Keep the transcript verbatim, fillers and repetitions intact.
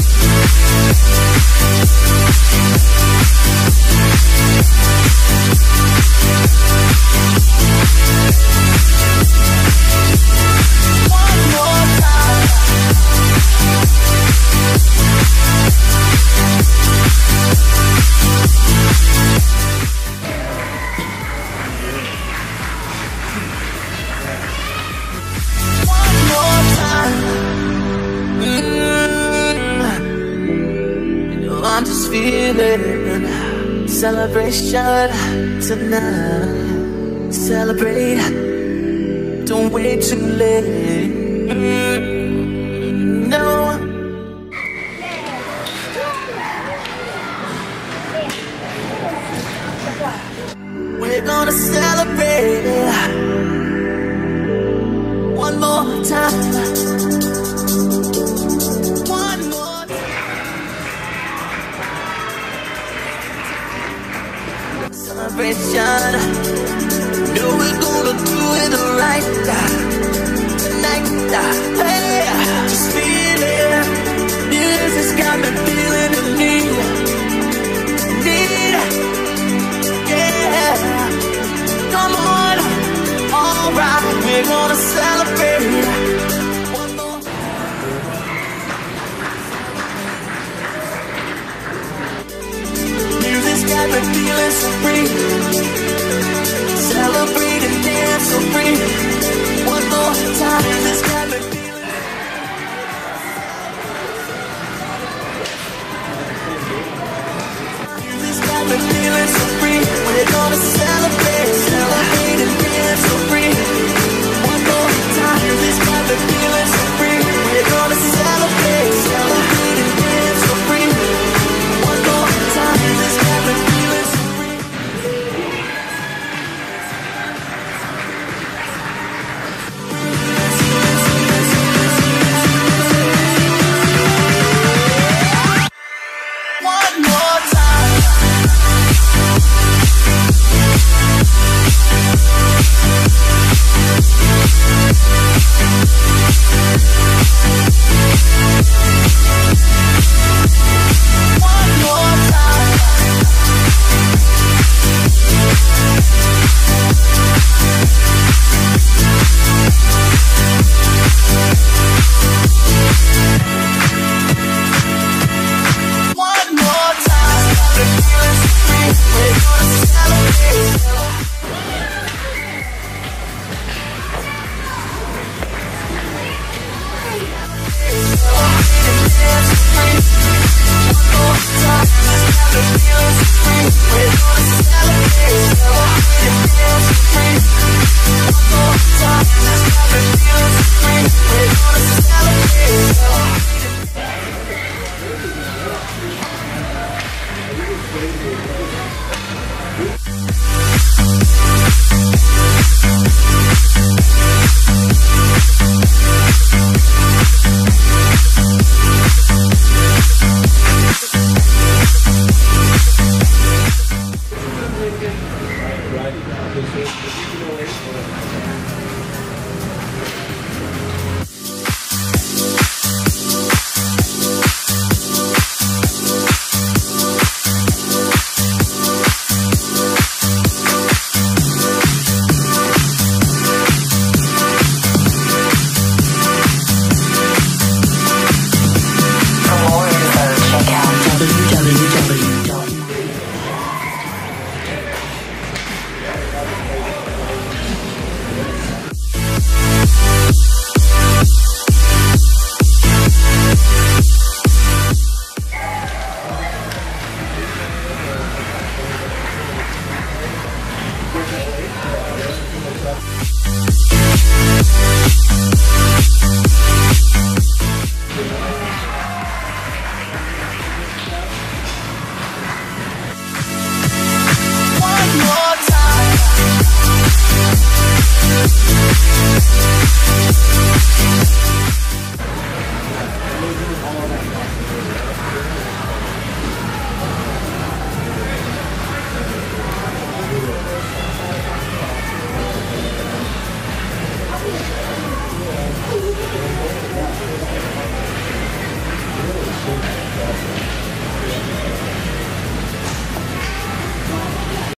I'm just feeling celebration tonight. Celebrate, don't wait too late. Mm, no. We're gonna celebrate one more time. Celebration. No, we're gonna do it right tonight. Hey, just feel it. Music's got me feeling the need, need. Yeah, come on, alright. We're gonna celebrate one more. Music's got me feeling so free. Celebrate and dance so free. One more time, this got me feeling. Music's got me feeling so free. We're gonna celebrate, celebrate and dance so free. One more time, this got me feeling so free. We're gonna celebrate, celebrate and dance so free. One more time, this got me feeling so free. One more time. One more time. One more time. The feeling's free. We're gonna celebrate. Celebrate and dance free. One more time. The feeling's free. We're gonna celebrate. Celebrate and dance free. One more time. The feeling's free. We're gonna celebrate. For more info, check out w w w dot One more time.